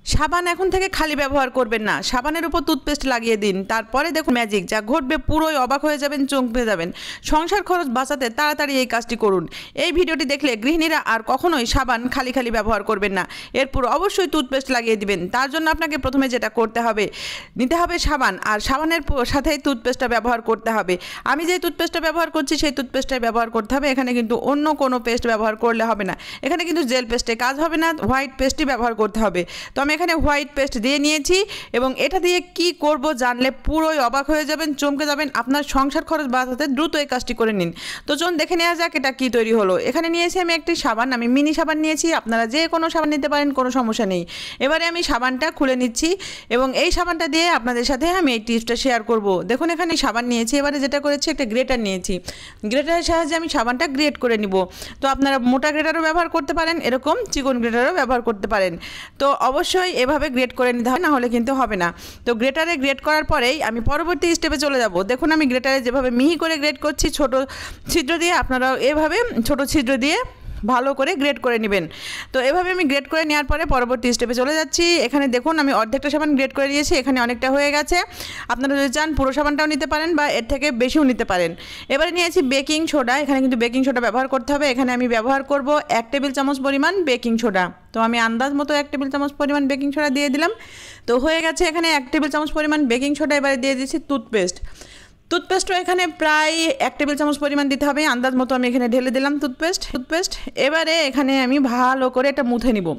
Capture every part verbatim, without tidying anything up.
সাবান এখন থেকে খালি ব্যবহার করবেন না, সাবানের উপর টুথপেস্ট লাগিয়ে দিন, তারপরে দেখুন ম্যাজিক যা ঘটবে, পুরোই অবাক হয়ে যাবেন, চমকে যাবেন। সংসার খরচ বাঁচাতে তাড়াতাড়ি এই কাজটি করুন। এই ভিডিওটি দেখলে গৃহিণীরা আর কখনোই সাবান খালি খালি ব্যবহার করবেন না, এরপর অবশ্যই টুথপেস্ট লাগিয়ে দিবেন। তার জন্য আপনাকে প্রথমে যেটা করতে হবে, নিতে হবে সাবান, আর সাবানের সাথেই টুথপেস্টটা ব্যবহার করতে হবে। আমি যে টুথপেস্টটা ব্যবহার করছি সেই টুথপেস্টটাই ব্যবহার করতে হবে, এখানে কিন্তু অন্য কোনো পেস্ট ব্যবহার করলে হবে না। এখানে কিন্তু জেল পেস্টে কাজ হবে না, হোয়াইট পেস্টই ব্যবহার করতে হবে। তো আমি এখানে হোয়াইট পেস্ট দিয়ে নিয়েছি এবং এটা দিয়ে কি করব জানলে পুরোই অবাক হয়ে যাবেন, চমকে যাবেন। আপনার সংসার খরচ বাঁচাতে দ্রুত এই কাজটি করে নিন। তো চলুন দেখে নেওয়া যাক এটা কি তৈরি হলো। এখানে নিয়েছি আমি একটি সাবান, আমি মিনি সাবান নিয়েছি, আপনারা যে কোনো সাবান নিতে পারেন, কোনো সমস্যা নেই। এবারে আমি সাবানটা খুলে নিচ্ছি এবং এই সাবানটা দিয়ে আপনাদের সাথে আমি এই টিপসটা শেয়ার করব। দেখুন এখানে সাবান নিয়েছি, এবারে যেটা করেছি একটা গ্রেটার নিয়েছি, গ্রেটারের সাহায্যে আমি সাবানটা গ্রেট করে নিব। তো আপনারা মোটা গ্রেটারও ব্যবহার করতে পারেন, এরকম চিকন গ্রেটারও ব্যবহার করতে পারেন। তো অবশ্যই এভাবে গ্রেট করে নিতে হবে, না হলে কিন্তু হবে না। তো গ্রেটারে গ্রেট করার পরেই আমি পরবর্তী স্টেপে চলে যাব। দেখুন আমি গ্রেটারে যেভাবে মিহি করে গ্রেট করছি ছোট ছিদ্র দিয়ে, আপনারাও এভাবে ছোট ছিদ্র দিয়ে ভালো করে গ্রেট করে নেবেন। তো এভাবে আমি গ্রেট করে নেওয়ার পরে পরবর্তী স্টেপে চলে যাচ্ছি। এখানে দেখুন আমি অর্ধেকটা সাবান গ্রেট করে নিয়েছি, এখানে অনেকটা হয়ে গেছে। আপনারা যদি চান পুরো সাবানটাও নিতে পারেন বা এর থেকে বেশিও নিতে পারেন। এবারে নিয়েছি বেকিং সোডা, এখানে কিন্তু বেকিং সোডা ব্যবহার করতে হবে। এখানে আমি ব্যবহার করব এক টেবিল চামচ পরিমাণ বেকিং সোডা। তো আমি আন্দাজ মতো এক টেবিল চামচ পরিমাণ বেকিং সোডা দিয়ে দিলাম। তো হয়ে গেছে এখানে এক টেবিল চামচ পরিমাণ বেকিং সোডা। এবারে দিয়ে দিচ্ছি টুথপেস্ট। টুথপেস্টও এখানে প্রায় এক টেবিল চামচ পরিমাণ দিতে হবে, আন্দাজ মতো আমি এখানে ঢেলে দিলাম টুথপেস্ট টুথপেস্ট এবারে এখানে আমি ভালো করে এটা মুথে নিব।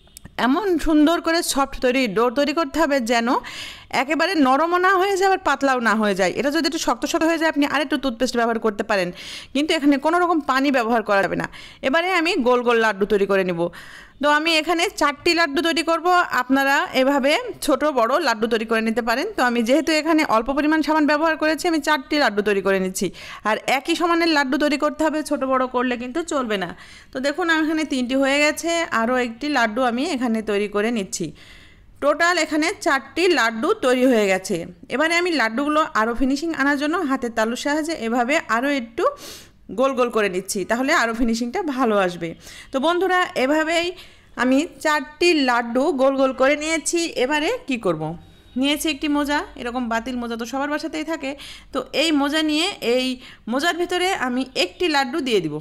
এমন সুন্দর করে সফট তৈরি ডো তৈরি করতে হবে যেন একেবারে নরমও না হয়ে যায়, আবার পাতলাও না হয়ে যায়। এটা যদি একটু শক্ত শক্ত হয়ে যায় আপনি আরেকটু টুথপেস্ট ব্যবহার করতে পারেন, কিন্তু এখানে কোনো রকম পানি ব্যবহার করা যাবে না। এবারে আমি গোল গোল লাড্ডু তৈরি করে নিব। তো আমি এখানে চারটি লাড্ডু তৈরি করব, আপনারা এভাবে ছোট বড় লাড্ডু তৈরি করে নিতে পারেন। তো আমি যেহেতু এখানে অল্প পরিমাণ সাবান ব্যবহার করেছি, আমি চারটি লাড্ডু তৈরি করে নিচ্ছি। আর একই সমানের লাড্ডু তৈরি করতে হবে, ছোট বড় করলে কিন্তু চলবে না। তো দেখুন আমি এখানে তিনটি হয়ে গেছে, আরও একটি লাড্ডু আমি এখানে তৈরি করে নিচ্ছি। টোটাল এখানে চারটি লাড্ডু তৈরি হয়ে গেছে। এবারে আমি লাড্ডুগুলো আরও ফিনিশিং আনার জন্য হাতের তালুর সাহায্যে এভাবে আরও একটু গোল গোল করে নিচ্ছি, তাহলে আরও ফিনিশিংটা ভালো আসবে। তো বন্ধুরা এভাবেই আমি চারটি লাড্ডু গোল গোল করে নিয়েছি। এবারে কি করব, নিয়েছি একটি মোজা, এরকম বাতিল মোজা তো সবার বাসাতেই থাকে। তো এই মোজা নিয়ে এই মোজার ভেতরে আমি একটি লাড্ডু দিয়ে দিব,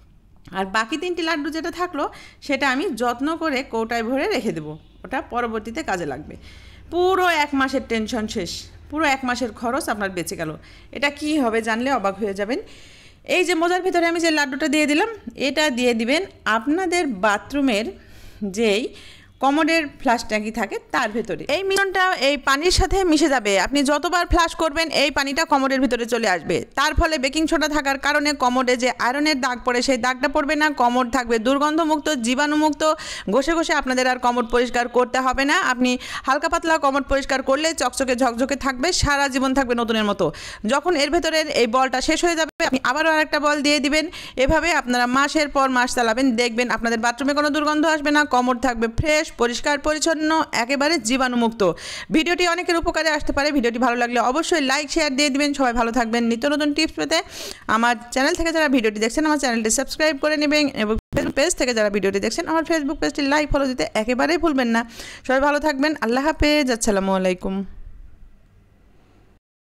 আর বাকি তিনটি লাড্ডু যেটা থাকলো সেটা আমি যত্ন করে কৌটায় ভরে রেখে দেবো, ওটা পরবর্তীতে কাজে লাগবে। পুরো এক মাসের টেনশন শেষ, পুরো এক মাসের খরচ আপনার বেঁচে গেল। এটা কি হবে জানলে অবাক হয়ে যাবেন। এই যে মোজার ভিতরে আমি যে লাড্ডুটা দিয়ে দিলাম, এটা দিয়ে দিবেন আপনাদের বাথরুমের যেই কমোডের ফ্লাশ ট্যাঙ্কি থাকে তার ভেতরে। এই মিশ্রণটা এই পানির সাথে মিশে যাবে, আপনি যতবার ফ্লাশ করবেন এই পানিটা কমোডের ভিতরে চলে আসবে। তার ফলে বেকিং সোডা থাকার কারণে কমোডে যে আয়রনের দাগ পড়ে সেই দাগটা পড়বে না, কমোড থাকবে দুর্গন্ধমুক্ত, জীবাণুমুক্ত। ঘষে ঘষে আপনাদের আর কমোড পরিষ্কার করতে হবে না। আপনি হালকা পাতলা কমোড পরিষ্কার করলে চকচকে ঝকঝকে থাকবে, সারা জীবন থাকবে নতুনের মতো। যখন এর ভেতরের এই বলটা শেষ হয়ে যাবে আপনি আবারও আরেকটা বল দিয়ে দিবেন। এভাবে আপনারা মাসের পর মাস চালাবেন, দেখবেন আপনাদের বাথরুমে কোনো দুর্গন্ধ আসবে না, কমোড থাকবে ফ্রেশ, পরিষ্কার পরিচ্ছন্ন, একেবারে জীবাণুমুক্ত। ভিডিওটি অনেকের উপকারে আসতে পারে। ভিডিওটি ভালো লাগলে অবশ্যই লাইক শেয়ার দিয়ে দিবেন। সবাই ভালো থাকবেন। নিত্য নতুন টিপস পেতে আমার চ্যানেল থেকে যারা ভিডিওটি দেখছেন আমার চ্যানেলটি সাবস্ক্রাইব করে নেবেন, এবং ফেসবুক পেজ থেকে যারা ভিডিওটি দেখছেন আমার ফেসবুক পেজটি লাইক ফলো দিতে একেবারেই ভুলবেন না। সবাই ভালো থাকবেন। আল্লাহ হাফেজ। আসসালামু আলাইকুম।